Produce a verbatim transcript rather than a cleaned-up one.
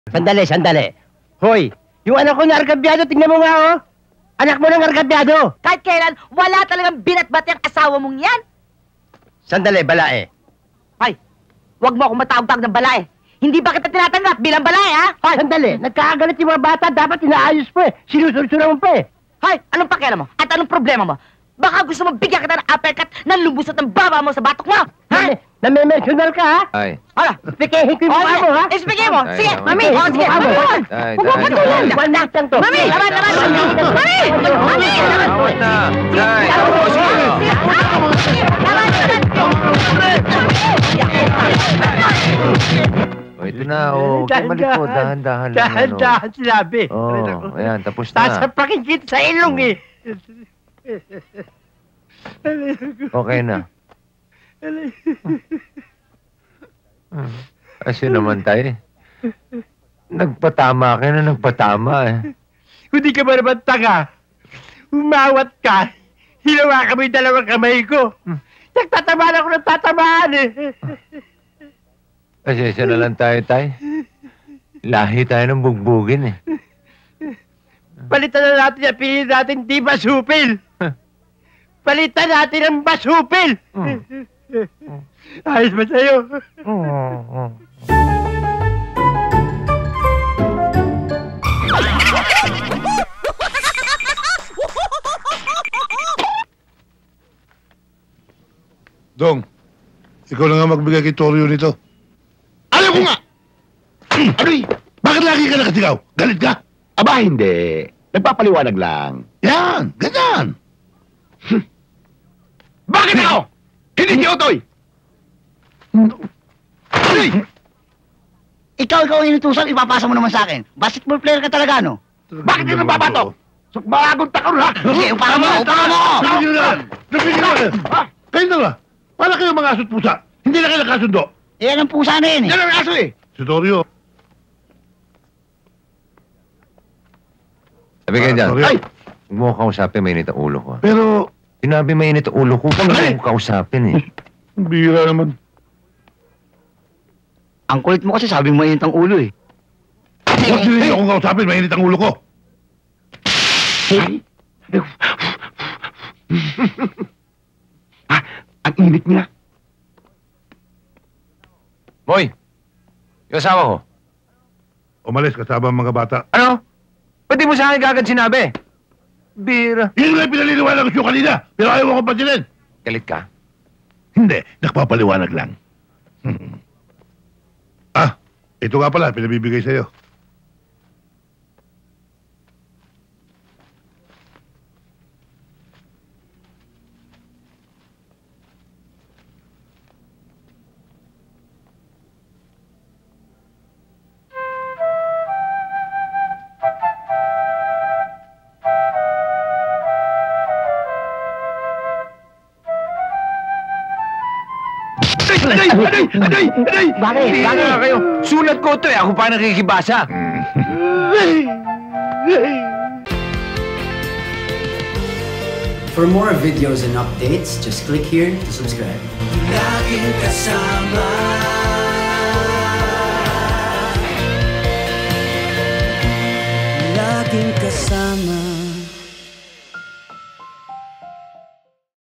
Sandali, sandali. Hoy, yung anak ko na argabyado, tingnan mo nga, oh. Anak mo ng argabyado. Kahit kailan, wala talagang binatbat yung asawa mong yan. Sandali, balae. Ay, wag mo akong matawag ng balae. Hindi ba kita tinatanggap bilang balae, ha? Hoy! Sandali, nagkakagalit yung mga bata, dapat inaayos po eh. Sinusursura mo pa eh. Hoy, anong pakialam mo? At anong problema mo? Baka gusto mo bigyan kita ng uppercut na lumusot ng baba mo sa batok mo, ha? Name-mentional ka, ha? Ay. Hala, Pikehin ko yung mukha mo, ha? Ispigay mo. Ay, Sige, tama. mami. Ay, Oh, sige, mukha mo. mami. Ay, Huwag mo ay, patulan. One night lang to. Mami, laban, laban. Mami, mami. Tawad na. Ay, oh, sige. Laban, Oh, ito na, oh. Bumalik po, dahan-dahan lang. ano. Dahan-dahan sinabi. Oh, ayan, tapos na. Sasapakin kita sa ilong eh. Okay na. Kasi naman tayo. Nagpatama ka na, nagpatama eh. Hindi ka ba naman tanga? Umawat ka. Hinawa ka mo yung dalawang kamay ko. Nagtatamaan ako ng tatamaan eh. Pasensya na lang tayo, tay. Lahi tayo ng bugbugin eh. Palitan na natin yung pili natin di basupil. Palitan natin ang basupil. Ayos ba sa'yo? Dong, ikaw na nga magbigay kay Torio nito. Ayaw ko nga! Aroy, bakit lagi ka nakasigaw? Galit ka? Aba, hindi. Nagpapaliwanag lang. Yan, ganyan. Bakit ako? Hindi si Otoy! Aroy! Ikaw, ikaw ang inutusan, ipapasa mo naman sa akin. Basketball player ka talaga, no? Bakit ka nababatok? Sa bagong takon, ha? Sige, upahan mo, upahan mo! Napigil na! Napigil na! Kayo na ba? Para kayo mga aso't pusa. Hindi na kayo nakasundo. Eh, yan ang pusa na yan, eh. Yan ang aso, eh. Si Torio. Sabi kayo dyan. Torio. Ay! Huwag mo ko kausapin, mainit ang ulo ko. ah. Pero, Sinabi mainit ang ulo ko, huwag mo ko kausapin eh. bihira naman. Ang kulit mo kasi sabi mo yun ang ulo, eh. Huwag din niyo akong kausapin, mainit ang ulo ko. Ah, ang init niya. Boy! Yung asawa ko. Umalis kasama ang mga bata. Ano? Pwede mo sa akin kagad sinabi? Bira. Yun nga pinaliliwanag ko siyo kanina, pero ayaw ko pansinin. Galit ka? Hindi, nagpapaliwanag lang. Ah, ito nga pala, pinabibigay sa'yo. Aday! Aday! Aday! Aday! Bakit? Hindi Bakit? nga kayo. Sulat ko ito eh. Ako pa nakikibasa. For more videos and updates, just click here to subscribe. Laging kasama. Laging kasama.